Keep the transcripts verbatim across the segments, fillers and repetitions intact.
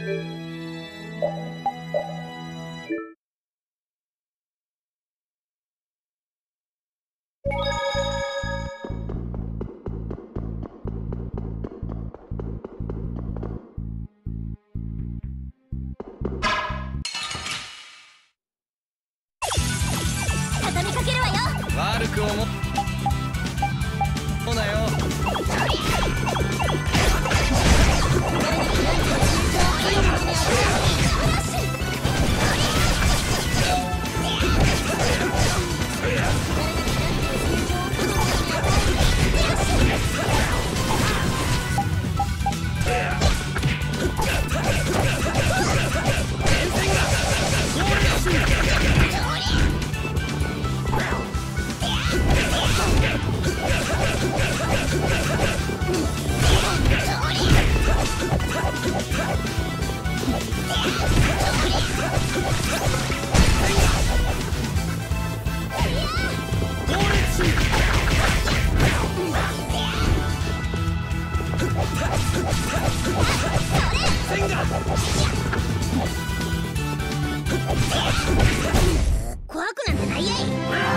畳みかけるわよ。 悪く思うなよ。 怖くなんてないやい。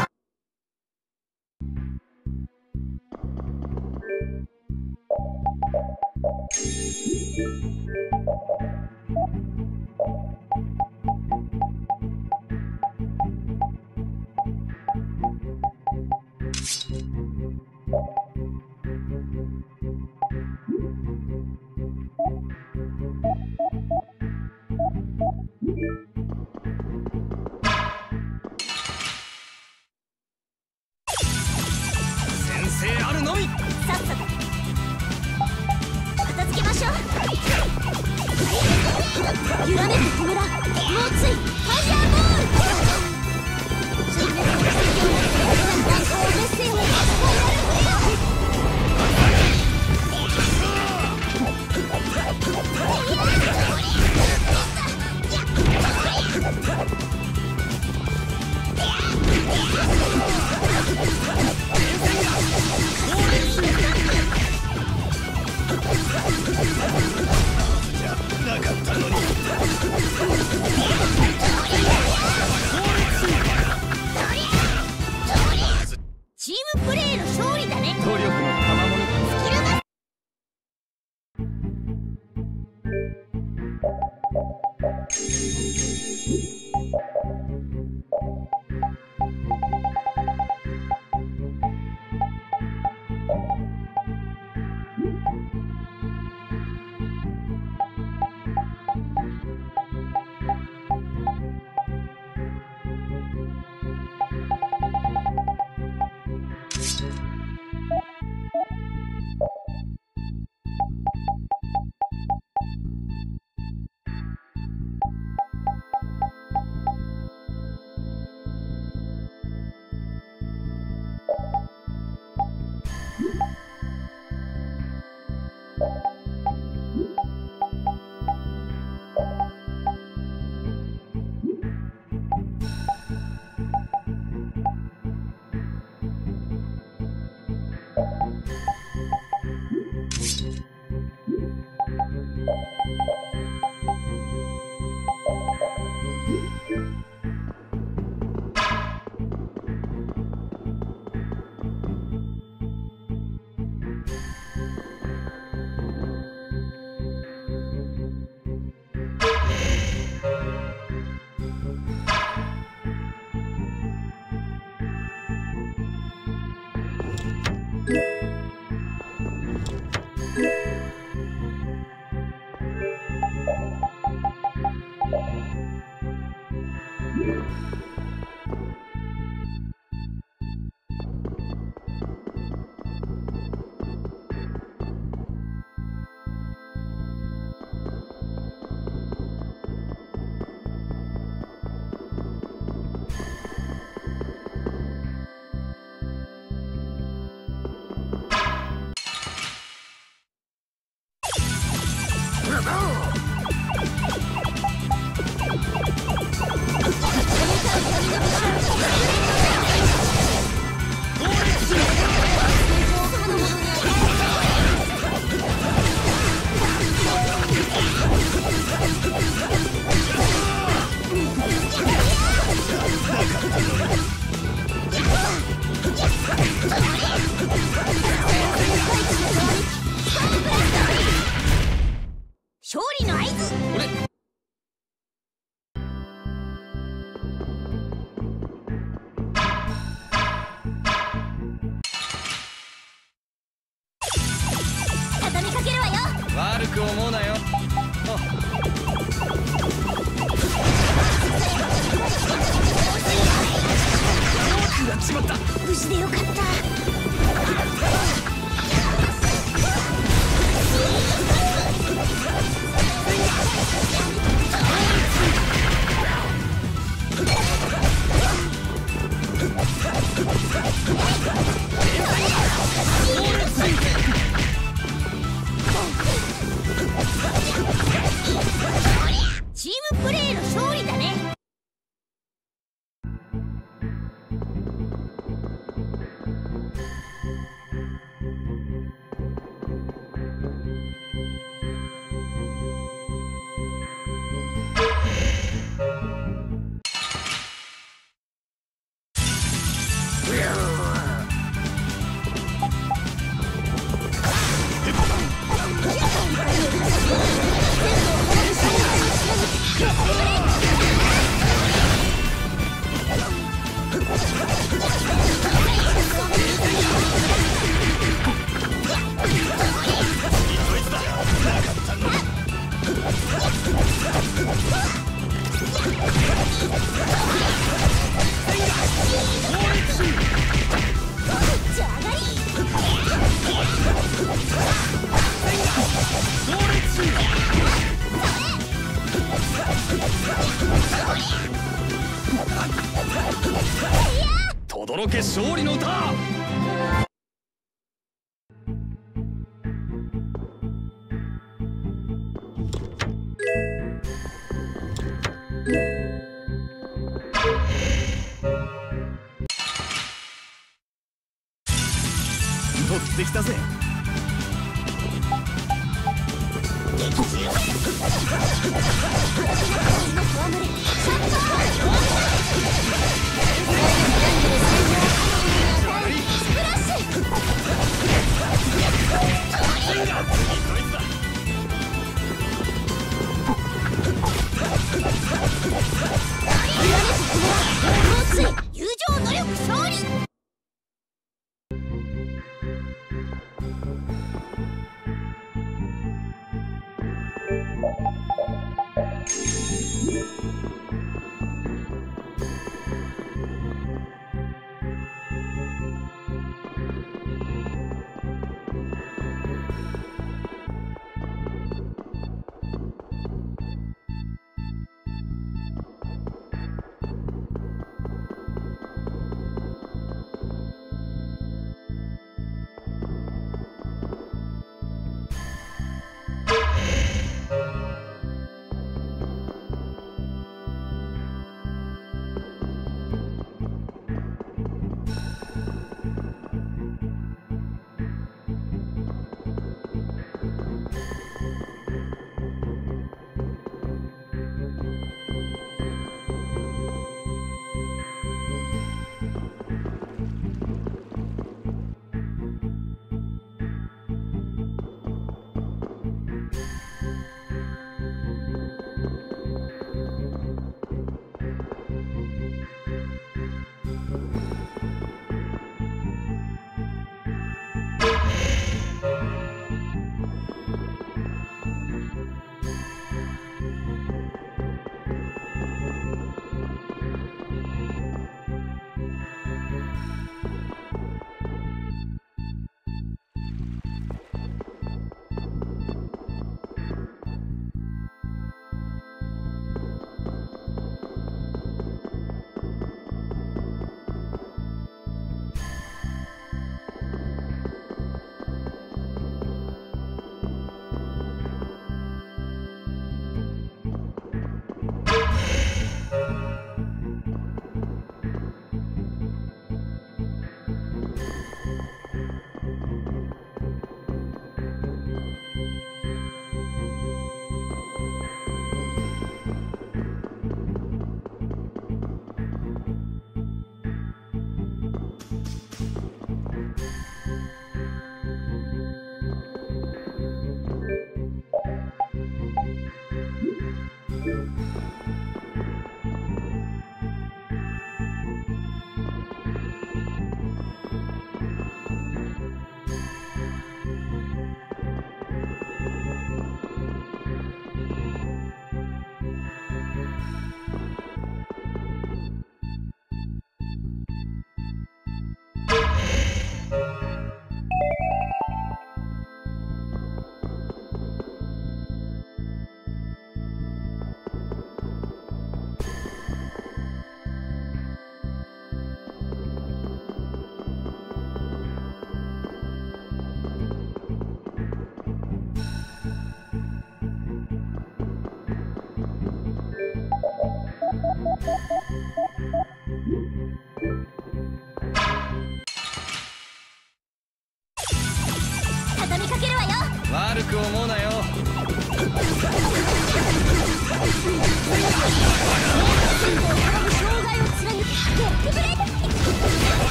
先生あるのみ。 さっさと片付けましょう。揺らめく木村、猛追ファイヤーボール。新メタの最強難攻メッセージをなかったのに。 チームプレーの勝利だね。 努力の賜物。 スキルマスキ思うなよ。やっちまった。 無事でよかった。チームプレーの勝利だね。 轟け勝利の歌。乗ってきたぜ。 友情努力勝利。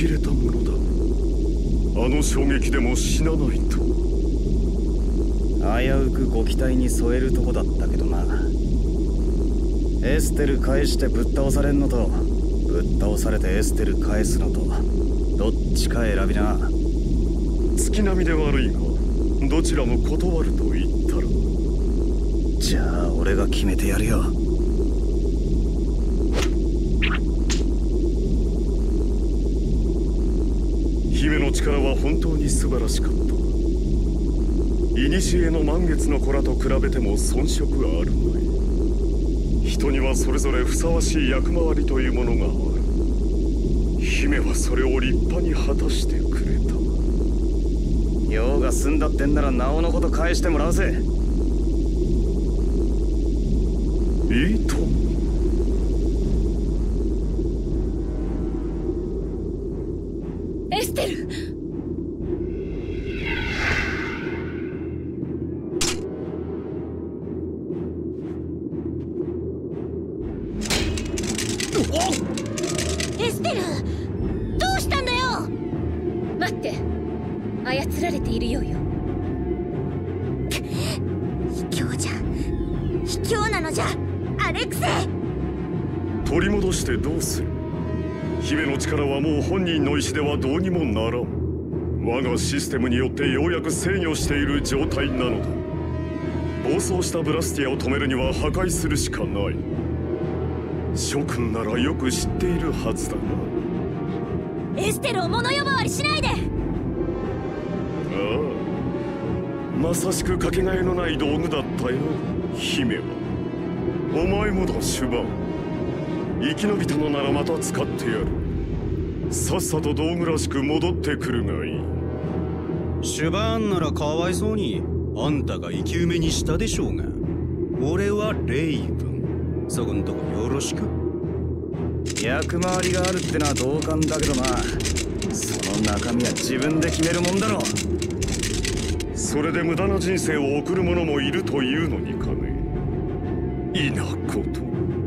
切れたものだ。あの衝撃でも死なないと。 危うくご期待に添えるとこだったけどな。エステル返してぶっ倒されんのと、ぶっ倒されてエステル返すのと、どっちか選びな。 月並みで悪いが、どちらも断ると言ったら。 じゃあ俺が決めてやるよ。 姫の力は本当に素晴らしかった。古の満月の子らと比べても遜色あるまい。人にはそれぞれふさわしい役回りというものがある。姫はそれを立派に果たしてくれた。 用が済んだってんならなおのこと返してもらうぜ。 いいと。 エステル。エステル、どうしたんだよ。 待って、操られているようよ。 卑怯じゃ、卑怯なのじゃ、アレクセイ。 取り戻してどうする。姫の力はもう本人の意志ではどうにもならん。我がシステムによってようやく制御している状態なのだ。暴走したブラスティアを止めるには破壊するしかない。諸君ならよく知っているはずだな。 エステルを物呼ばわりしないで。 ああ、まさしくかけがえのない道具だったよ、姫は。お前もだ、シュバン。生き延びたのならまた使ってやる。さっさと道具らしく戻ってくるがいい。 シュバーンならかわいそうにあんたが生き埋めにしたでしょうが、俺はレイブン。そこんとこよろしく。 役回りがあるってのは同感だけどな。その中身は自分で決めるもんだろ。 それで無駄な人生を送る者もいるというのにかね。いなこと。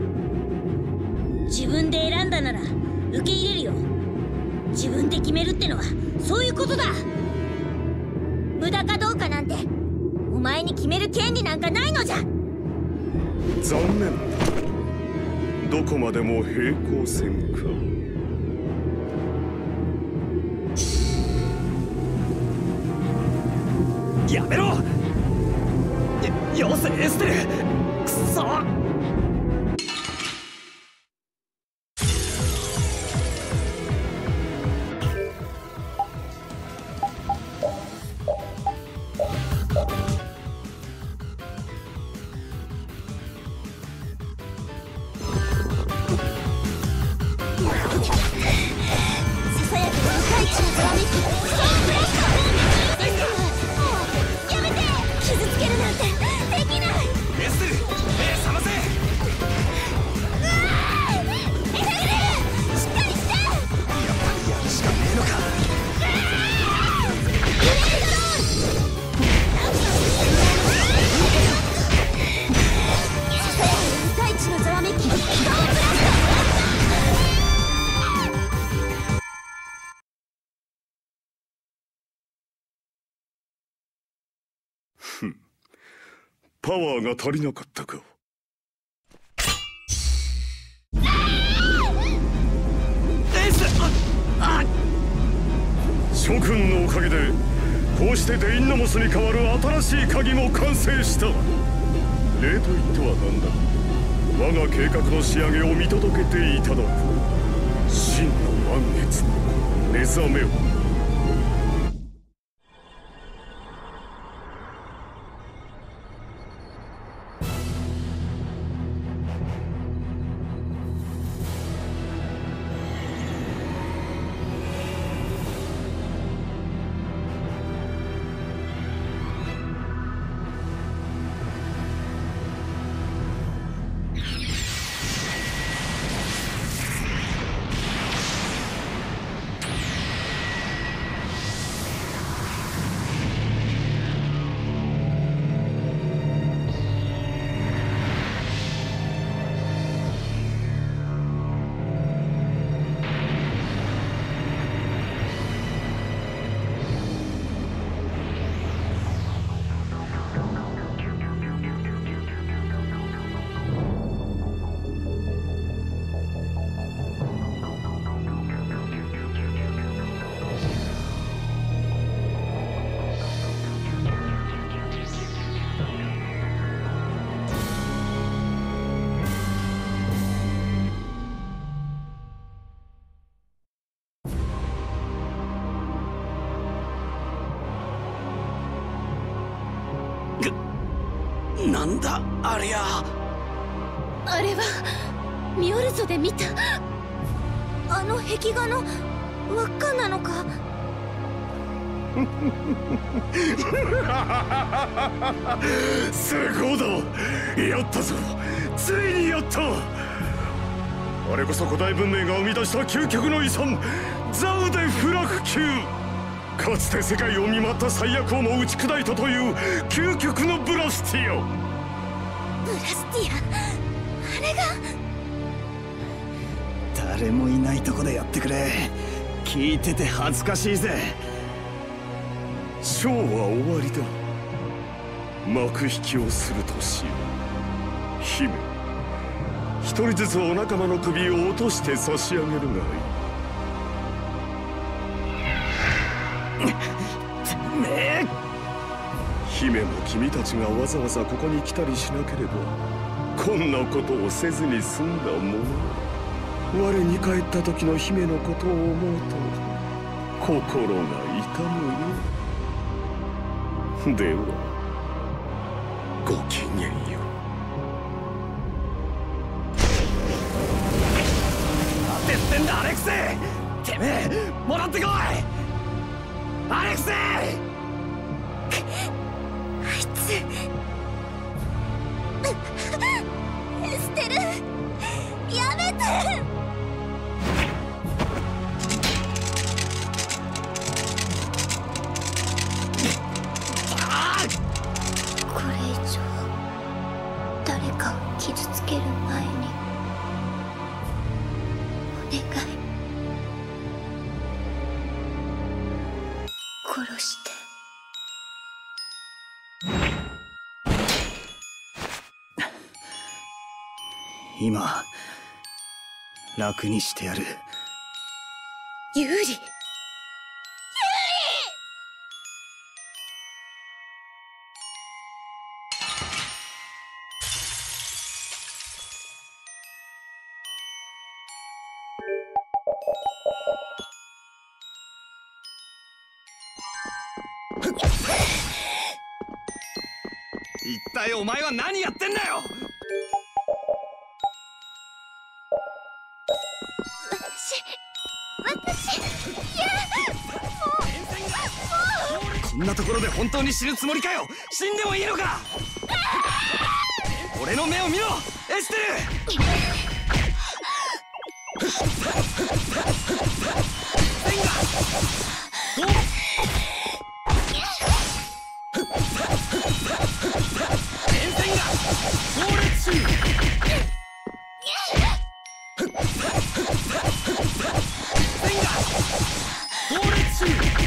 自分で選んだなら受け入れるよ。自分で決めるってのはそういうことだ。無駄かどうかなんてお前に決める権利なんかないのじゃ。 残念だ。どこまでも平行線か。 やめろ。よ、よせエステル。くそ。 パワーが足りなかったか。諸君のおかげでこうしてデインナモスに代わる新しい鍵も完成した。礼と言っては何だ。我が計画の仕上げを見届けていただく。真の満月の目覚めを。 なんだありゃ。 あれはミオルゾで見たあの壁画の輪っかなのか。 成功だ。やったぞ、ついにやった。あれこそ古代文明が生み出した究極の遺産、ザウデ・フラク級。かつて世界を見舞った最悪をも打ち砕いたという究極のブラスティア。 ブラスティア、あれが。 誰もいないとこでやってくれ。聞いてて恥ずかしいぜ。 ショーは終わりだ。幕引きをするとしよう。姫、一人ずつお仲間の首を落として差し上げるがいい。 ねえ、 姫も君たちがわざわざここに来たりしなければこんなことをせずに済んだもの。我に帰った時の姫のことを思うと心が痛むよ。ではごきげんよう。 てってんだアレクセイ。てめえもらってこいアレクセイ。 あいつエステル、やめて。これ以上誰かを傷つける前にお願い、殺して。 今楽にしてやる。 ユーリ。 一体お前は何やってんだよ。 私私いやこんなところで本当に死ぬつもりかよ。死んでもいいのか。俺の目を見ろエステル。センガ連戦が猛烈中。センガ猛烈中。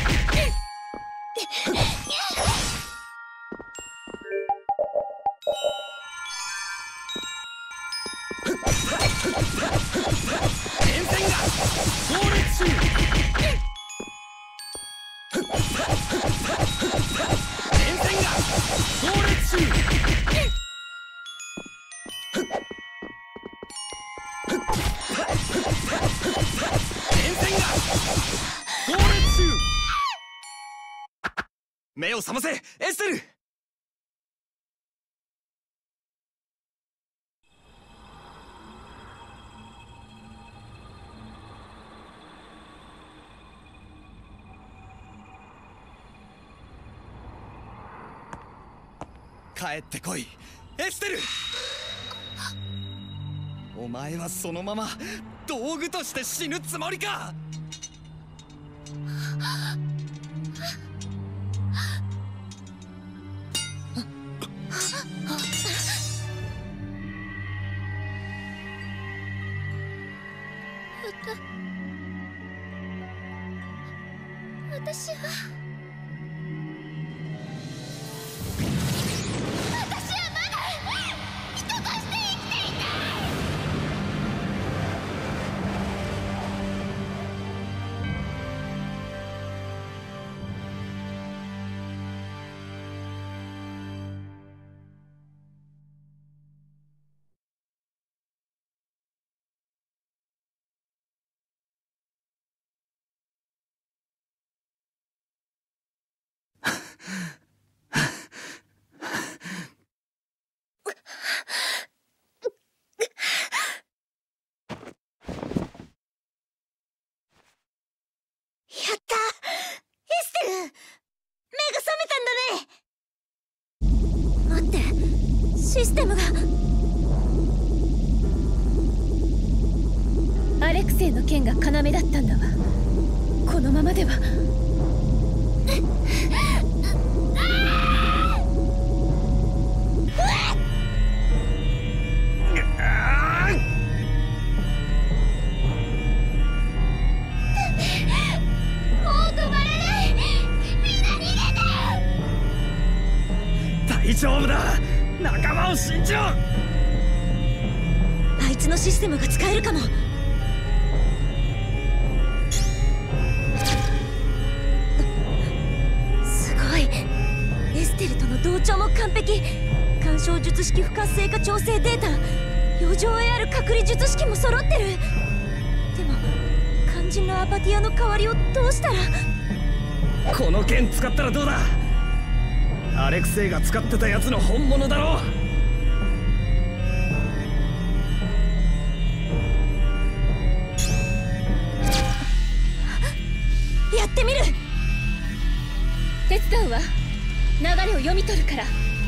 連戦が猛烈中。連戦が猛烈中。連戦が猛烈中。目を覚ませエステル。帰ってこいエステル。お前はそのまま道具として死ぬつもりか。 私はシステムが。 アレクセイの剣が要だったんだわ。このままでは。 大丈夫だ、仲間を信じろ。 あいつのシステムが使えるかも。すごい。エステルとの同調も完璧。干渉術式不活性化調整データ、余剰 エーアール 隔離術式も揃ってる。でも肝心のアパティアの代わりをどうしたら。 この剣使ったらどうだ。アレクセイが使ってたやつの本物だろう。 やってみる。 手伝うわ。流れを読み取るから。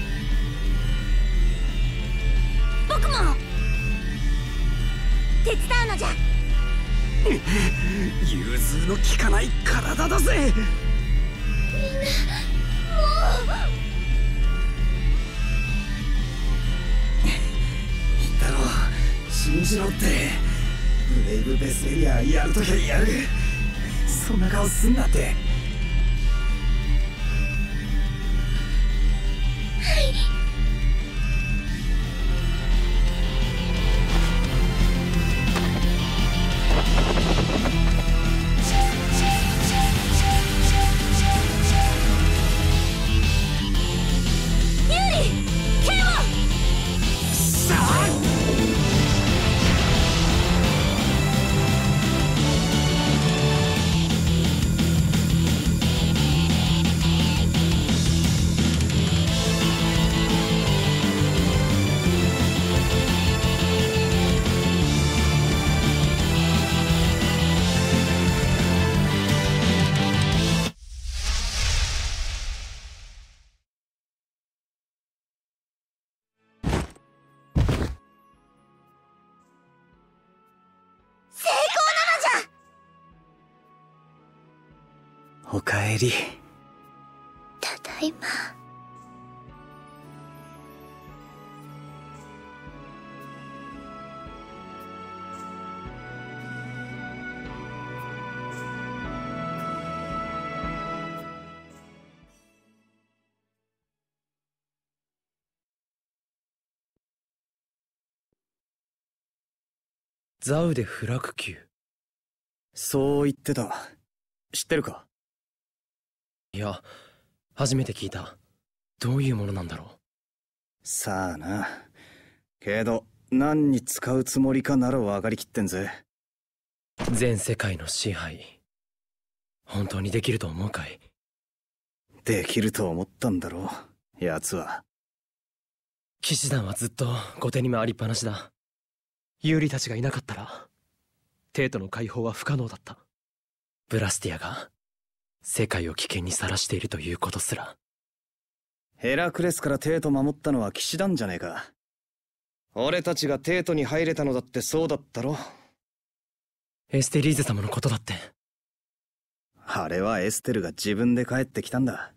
僕も手伝うのじゃ。 融通の利かない体だぜ。信じろって。ブレイブ・ベスレリアやるときはやる。そんな顔すんなって。おかえり。 ただいま。 ザウデ・フラク級。 そう言ってた。知ってるか？ いや、初めて聞いた。どういうものなんだろう。 さあな。けど何に使うつもりかなら分かりきってんぜ。 全世界の支配、本当にできると思うかい？ できると思ったんだろう、奴は。 騎士団はずっと後手に回りっぱなしだ。ユーリたちがいなかったらテートの解放は不可能だった。ブラスティアが世界を危険にさらしているということすら。 ヘラクレスからテート守ったのは騎士団じゃねえか。俺たちがテートに入れたのだってそうだったろ。 エステリーゼ様のことだって。 あれはエステルが自分で帰ってきたんだ。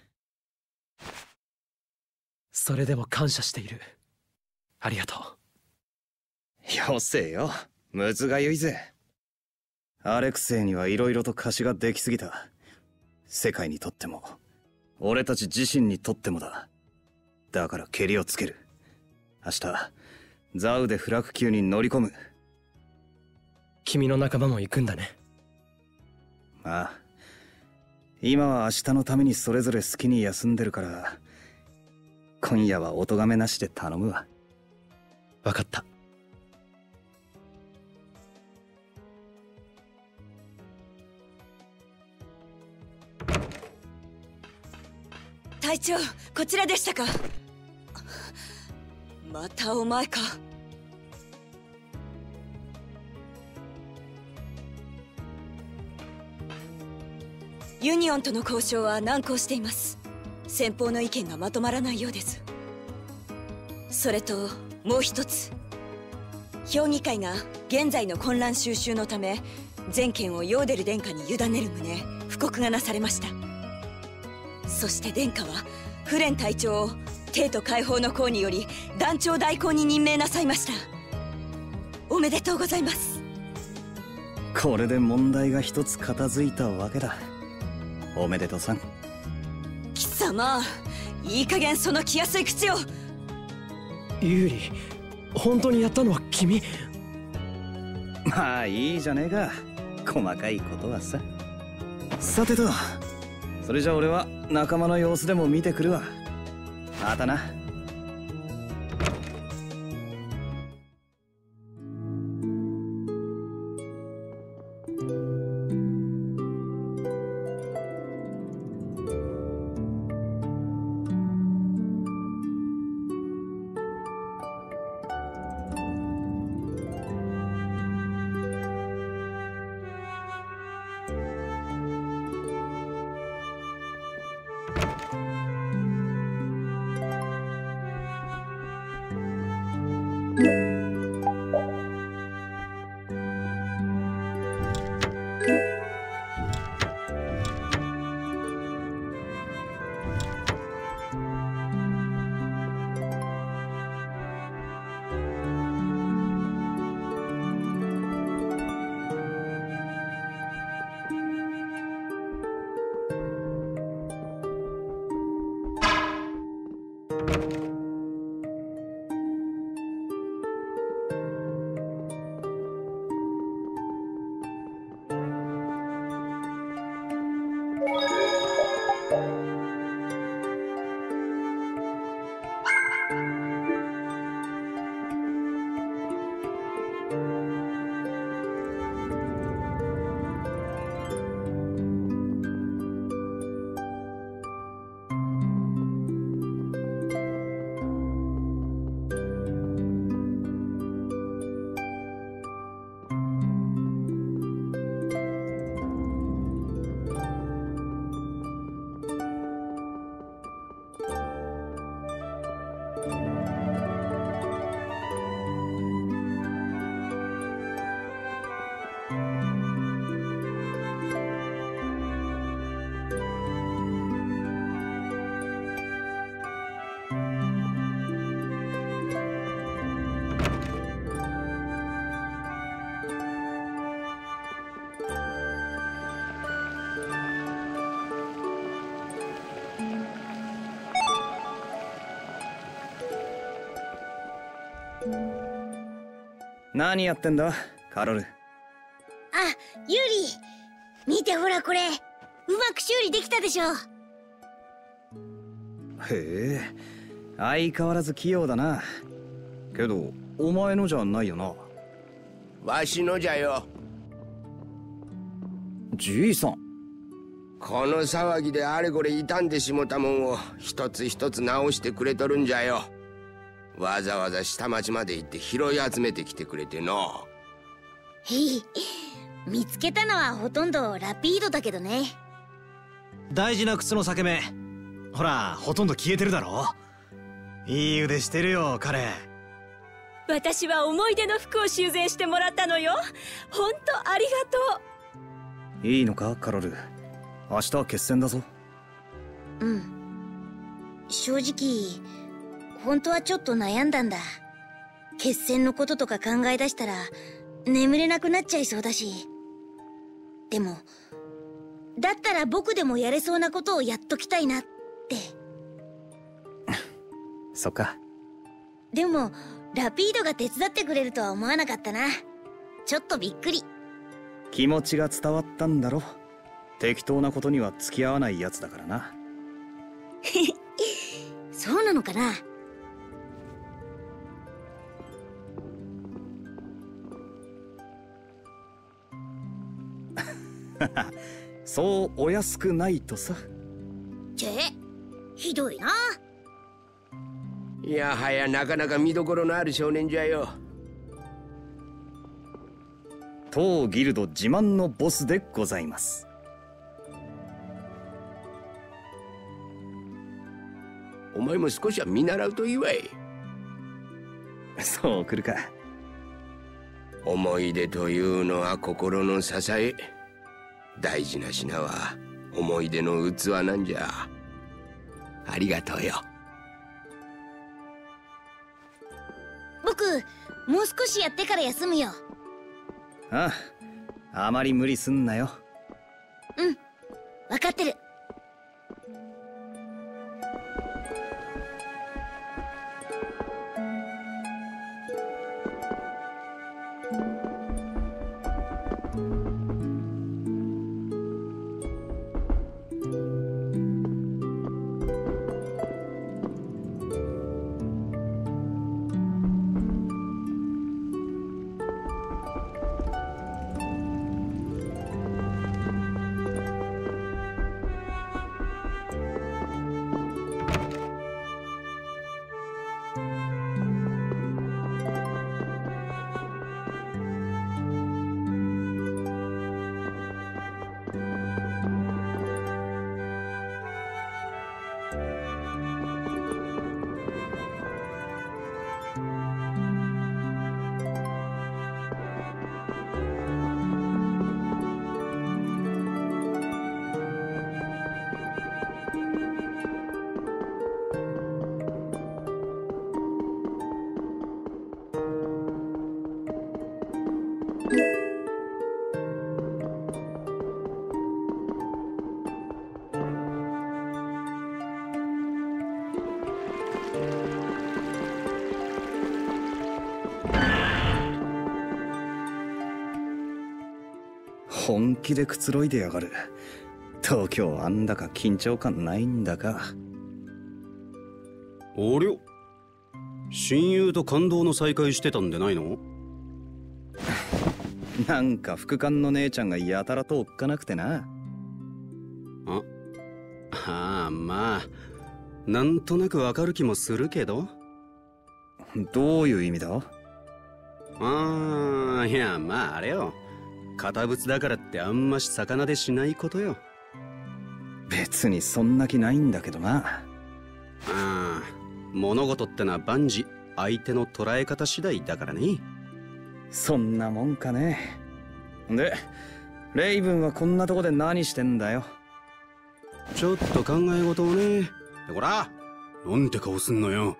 それでも感謝している。ありがとう。よせよ、むずがゆいぜ。アレクセイにはいろいろと貸しができすぎた。世界にとっても俺たち自身にとってもだ。だからケリをつける。明日ザウでフラク級に乗り込む。 君の仲間も行くんだね。 ああ、今は明日のためにそれぞれ好きに休んでるから、今夜はお咎めなしで頼むわ。 分かった。 隊長、こちらでしたか。またお前か。ユニオンとの交渉は難航しています。先方の意見がまとまらないようです。 それともう一つ、評議会が現在の混乱収拾のため全権をヨーデル殿下に委ねる旨布告がなされました。そして殿下はフレン隊長を帝都解放の功により団長代行に任命なさいました。おめでとうございます。 これで問題が一つ片付いたわけだ。おめでとうさん。 貴様、いい加減その気安い口を。 ユーリ、本当にやったのは君？ まあいいじゃねえか、細かいことはさ。さてと、それじゃ俺は仲間の様子でも見てくるわ。またな。何やってんだカロル。 あ、ユーリ、見てほらこれ、うまく修理できたでしょ。 へえ、相変わらず器用だな。けどお前のじゃないよな。 わしのじゃよ。 じいさん、 この騒ぎであれこれ傷んでしもたもんを一つ一つ直してくれとるんじゃよ。わざわざ下町まで行って拾い集めてきてくれての。 へい、見つけたのはほとんどラピードだけどね。 大事な靴の裂け目、ほらほとんど消えてるだろ。いい腕してるよ彼。 私は思い出の服を修繕してもらったのよ。本当ありがとう。いいのかカロル、明日は決戦だぞ。 うん、正直本当はちょっと悩んだんだ。決戦のこととか考え出したら眠れなくなっちゃいそうだし。でもだったら僕でもやれそうなことをやっときたいなって。 そっか。 でもラピードが手伝ってくれるとは思わなかったな。ちょっとびっくり。 気持ちが伝わったんだろ。適当なことには付き合わないやつだからな。 そうなのかな。 そうお安くないとさ。 ちえ、ひどいな。 いやはやなかなか見どころのある少年じゃよ。 当ギルド自慢のボスでございます。 お前も少しは見習うといいわい。 そう来るか。 思い出というのは心の支え。大事な品は思い出の器なんじゃ。ありがとうよ。 僕もう少しやってから休むよ。 ああ、あまり無理すんなよ。 うん、分かってる。 本気でくつろいでやがる。東京あんだか緊張感ないんだか。 おりょ、親友と感動の再会してたんでないの？ なんか副官の姉ちゃんがやたらとおっかなくてな。 あああ、まあなんとなくわかる気もするけど。 どういう意味だ？ ああ、いやまああれよ、堅物だからってあんまし魚でしないことよ。 別にそんな気ないんだけどな。 ああ、物事ってのは万事相手の捉え方次第だからね。 そんなもんかね。で、レイブンはこんなとこで何してんだよ。 ちょっと考え事をね。ほら、なんて顔すんのよ。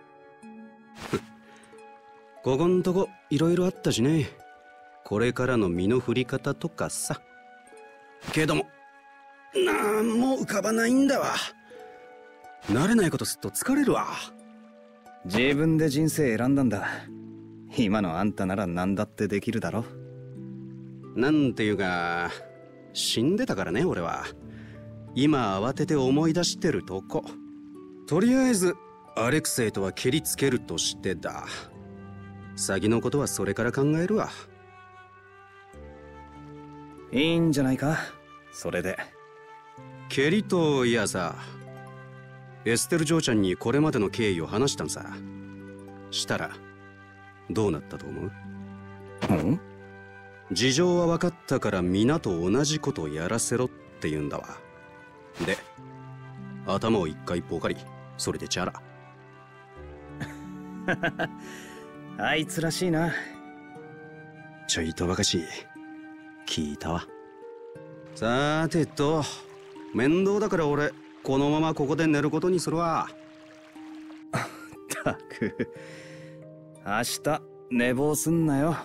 ここんとこいろいろあったしね。これからの身の振り方とかさ。けどもなんも浮かばないんだわ。慣れないことすっと疲れるわ。 自分で人生選んだんだ。今のあんたなら何だってできるだろ。 なんていうか死んでたからね俺は。今慌てて思い出してるとこ。とりあえずアレクセイとは蹴りつけるとしてだ。先のことはそれから考えるわ。 いいんじゃないかそれで。 蹴りといやさ、エステル嬢ちゃんにこれまでの経緯を話したんさ。したらどうなったと思う？ うん？ 事情は分かったから皆と同じことをやらせろって言うんだわ。で頭を一回ポカリ、それでチャラ。 あいつらしいな。 ちょいとばかし聞いたわ。さーてと、面倒だから俺このままここで寝ることにするわ。 ったく明日寝坊すんなよ。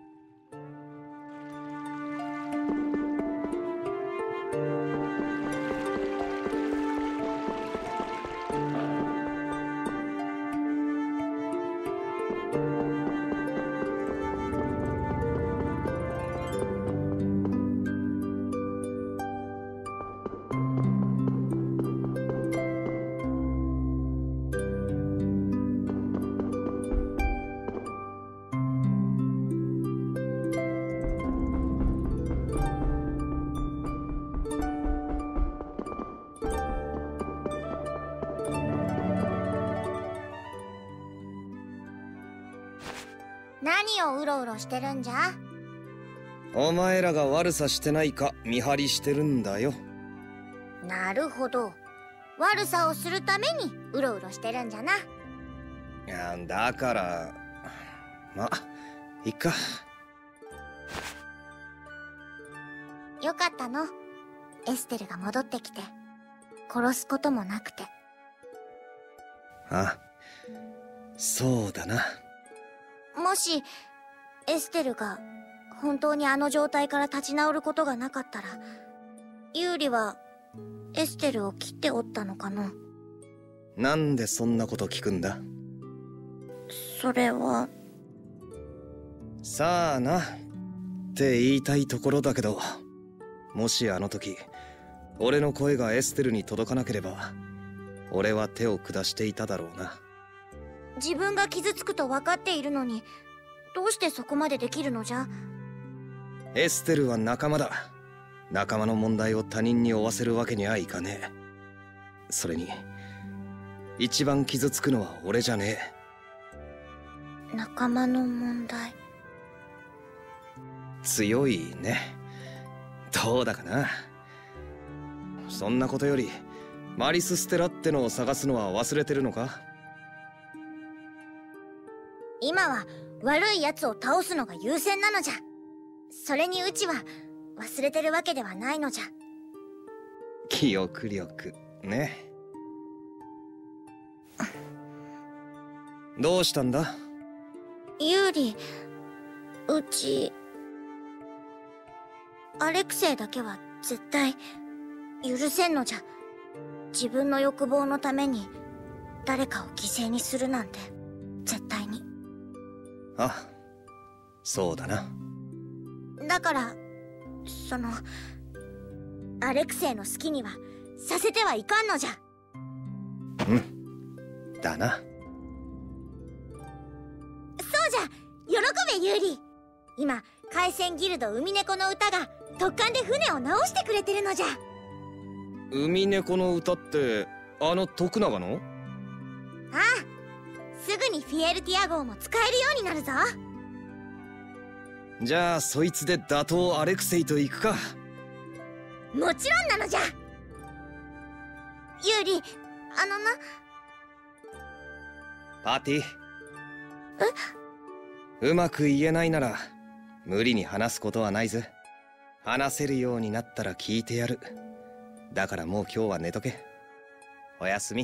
何をうろうろしてるんじゃ？ お前らが悪さしてないか見張りしてるんだよ。 なるほど、悪さをするためにうろうろしてるんじゃな。 いやだからまあいっか。 よかったの、エステルが戻ってきて。殺すこともなくて。 あ、そうだな。 もしエステルが本当にあの状態から立ち直ることがなかったら、ユーリはエステルを切っておったのかな。 なんでそんなこと聞くんだ。 それはさあなって言いたいところだけど、もしあの時俺の声がエステルに届かなければ、俺は手を下していただろうな。 自分が傷つくと分かっているのに、どうしてそこまでできるのじゃ。 エステルは仲間だ。仲間の問題を他人に負わせるわけにはいかねえ。それに一番傷つくのは俺じゃねえ。仲間の問題。 強いね。どうだかな。そんなことよりマリス・ステラってのを探すのは忘れてるのか。 今は悪い奴を倒すのが優先なのじゃ。それにうちは忘れてるわけではないのじゃ。 記憶力ね。どうしたんだ。 ユーリ、うちアレクセイだけは絶対許せんのじゃ。自分の欲望のために誰かを犠牲にするなんて絶対に。 あ、そうだな。 だからそのアレクセイの好きにはさせてはいかんのじゃ。 うんだな。 そうじゃ、喜べユーリ。今海戦ギルド海猫の歌が特艦で船を直してくれてるのじゃ。 海猫の歌ってあの徳永の？ ああ、すぐにフィエルティア号も使えるようになるぞ。 じゃあそいつで打倒アレクセイと行くか。 もちろんなのじゃ。ユーリ、あのな。 パーティー。 え？ うまく言えないなら無理に話すことはないぜ。話せるようになったら聞いてやる。だからもう今日は寝とけ。おやすみ。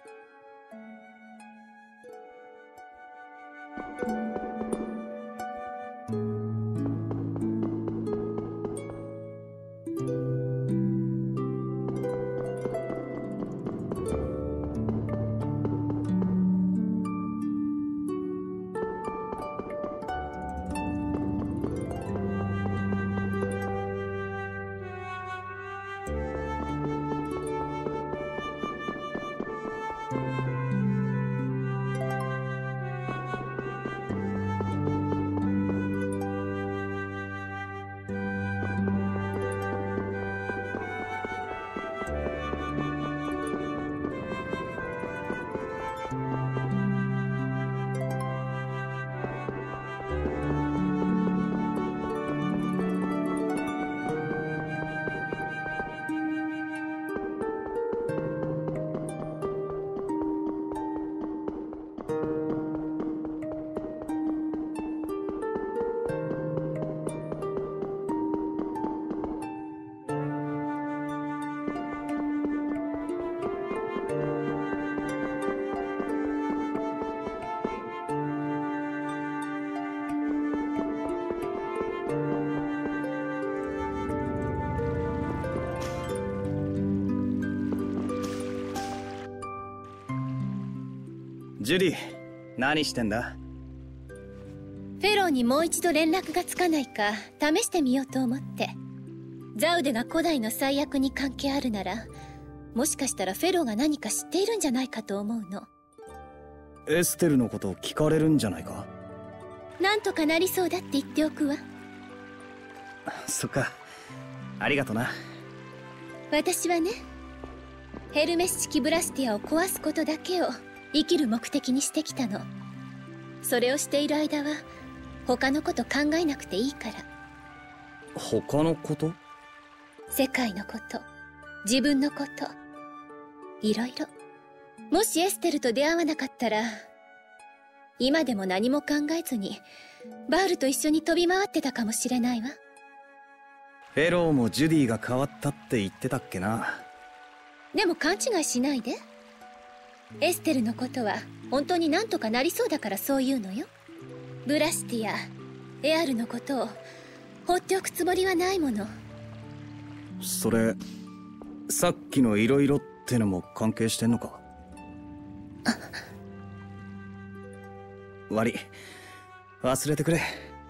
ジュリー、何してんだ？ フェローにもう一度連絡がつかないか試してみようと思って。ザウデが古代の最悪に関係あるなら、もしかしたらフェローが何か知っているんじゃないかと思うの。 エステルのこと聞かれるんじゃないか？ なんとかなりそうだって言っておくわ。 そっか、ありがとな。 私はね、ヘルメス式ブラスティアを壊すことだけを生きる目的にしてきたの。それをしている間は他のこと考えなくていいから。 他のこと？ 世界のこと、自分のこと、いろいろ。もしエステルと出会わなかったら今でも何も考えずにバールと一緒に飛び回ってたかもしれないわ。 フェローもジュディが変わったって言ってたっけな。 でも勘違いしないで。エステルのことは本当になんとかなりそうだからそう言うのよ。ブラスティア、エアルのことを放っておくつもりはないもの。 それさっきの色々ってのも関係してんのか。悪い、忘れてくれ。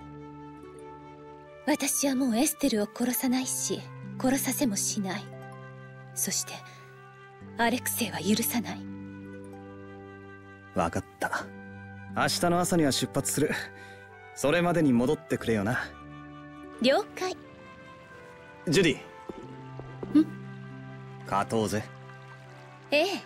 私はもうエステルを殺さないし殺させもしない。そしてアレクセイは許さない。 分かった。明日の朝には出発する。それまでに戻ってくれよな。 了解。 ジュディ。 ん？ 勝とうぜ。 ええ。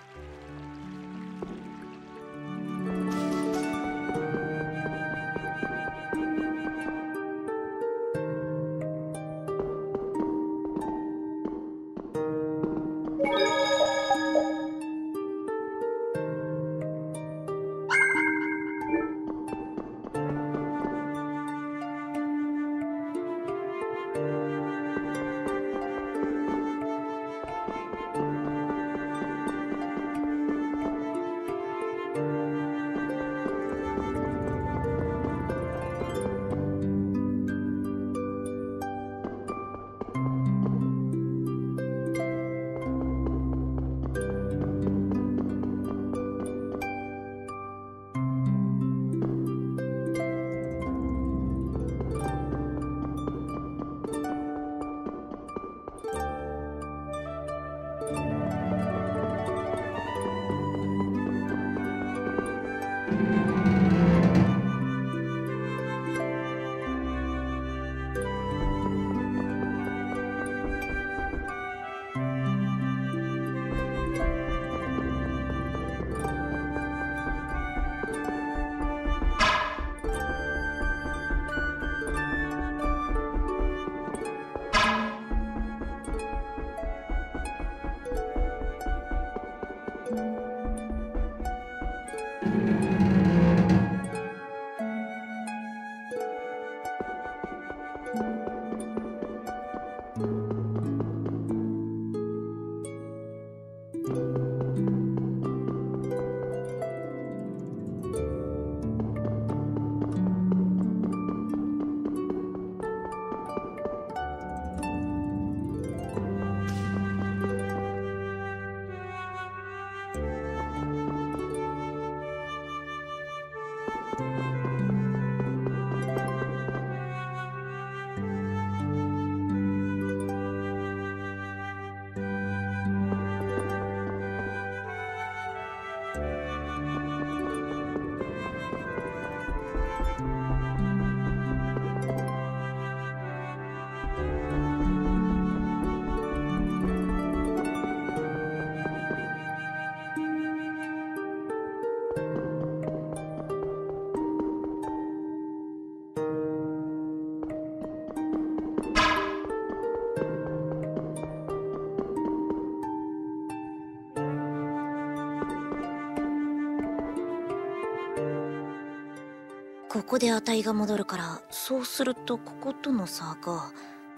ここで値が戻るから、そうするとこことの差が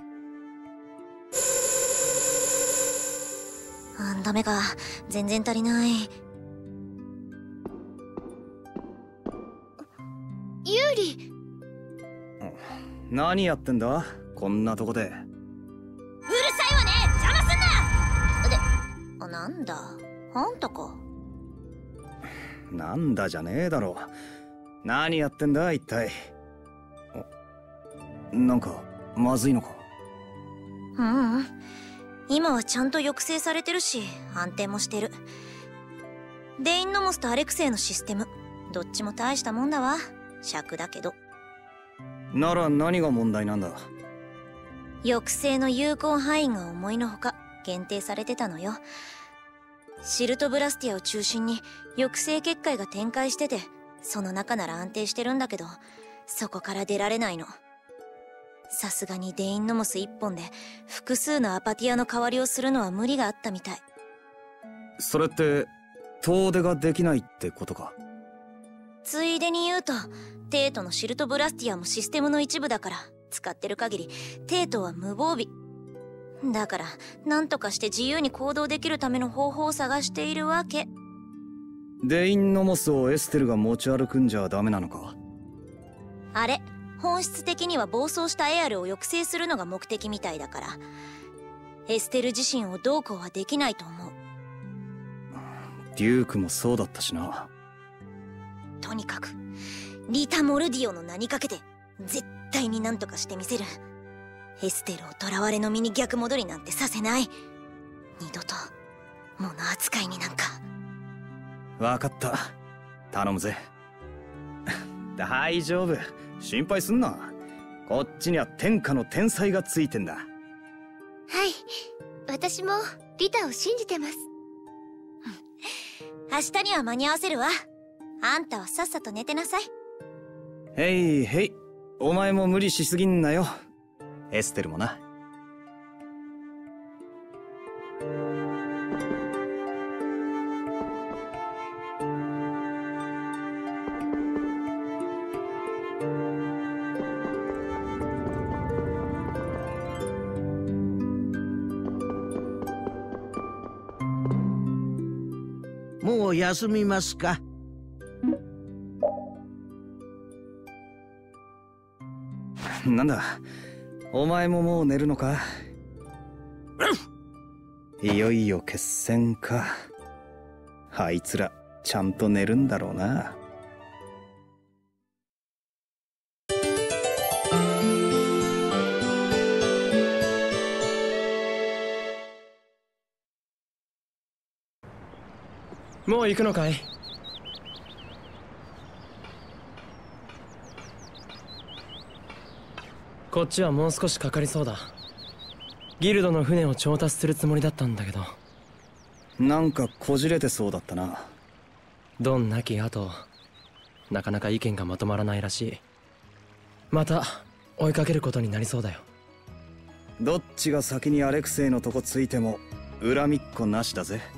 あ、ダメか。全然足りない。 ユーリ。 何やってんだこんなとこで。 うるさいわね、邪魔すんな。で、あ、なんだあんたか。 なんだじゃねえだろ。何やってんだ一体。なんかまずいのか。 ううん、今はちゃんと抑制されてるし安定もしてる。デインノモスとアレクセイのシステムどっちも大したもんだわ。尺だけど。 なら何が問題なんだ。 抑制の有効範囲が思いのほか限定されてたのよ。シルトブラスティアを中心に抑制結界が展開してて、その中なら安定してるんだけど、そこから出られないの。さすがにデインノモス一本で複数のアパティアの代わりをするのは無理があったみたい。 それって遠出ができないってことか。 ついでに言うとテートのシルトブラスティアもシステムの一部だから、使ってる限りテートは無防備だから、何とかして自由に行動できるための方法を探しているわけ。 デインノモスをエステルが持ち歩くんじゃダメなのか？ あれ、本質的には暴走したエアルを抑制するのが目的みたいだから、エステル自身をどうこうはできないと思う。 デュークもそうだったしな。 とにかくリタ・モルディオの名にかけて絶対に何とかしてみせる。エステルを囚われの身に逆戻りなんてさせない。二度と物扱いになんか。 わかった、頼むぜ。大丈夫、心配すんな。こっちには天下の天才がついてんだ。 はい、私もリタを信じてます。 明日には間に合わせるわ。あんたはさっさと寝てなさい。 へいへい、お前も無理しすぎんなよ、エステルもな。 もう休みますか？ なんだ、お前ももう寝るのか？いよいよ決戦か。あいつらちゃんと寝るんだろうな。 もう行くのかい？こっちはもう少しかかりそうだ。ギルドの船を調達するつもりだったんだけど。 なんかこじれてそうだったな。 ドンなき後、なかなか意見がまとまらないらしい。また追いかけることになりそうだよ。 どっちが先にアレクセイのとこついても恨みっこなしだぜ。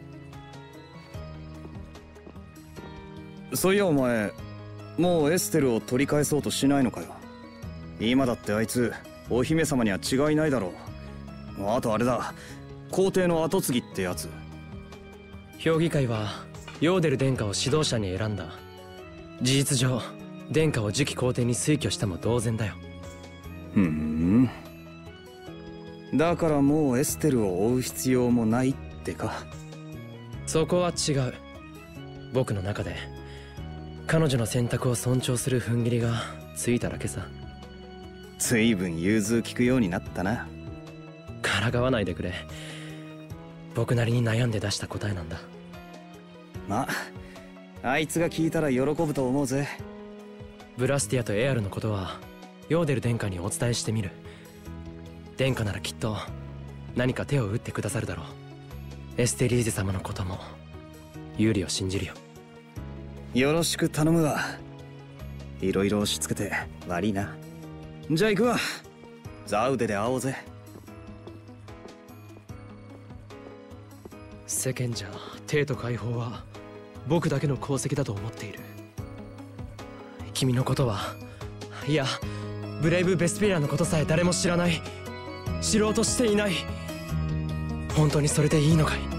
そういやお前、もうエステルを取り返そうとしないのかよ。今だってあいつお姫様には違いないだろう。あとあれだ、皇帝の跡継ぎってやつ。 評議会はヨーデル殿下を指導者に選んだ。事実上殿下を次期皇帝に推挙したも同然だよ。 ふん、だからもうエステルを追う必要もないってか。 そこは違う。僕の中で彼女の選択を尊重する踏ん切りがついただけさ。 随分融通きくようになったな。 からかわないでくれ。僕なりに悩んで出した答えなんだ。 まあ、あいつが聞いたら喜ぶと思うぜ。 ブラスティアとエアルのことはヨーデル殿下にお伝えしてみる。殿下ならきっと何か手を打ってくださるだろう。エステリーゼ様のこともユーリを信じるよ。 よろしく頼むわ。いろいろ押し付けて悪いな。じゃあ行くわ。ザウデで会おうぜ。 世間じゃ帝都解放は僕だけの功績だと思っている。君のことは、いやブレイブ・ベスペリアのことさえ誰も知らない。知ろうとしていない。本当にそれでいいのかい？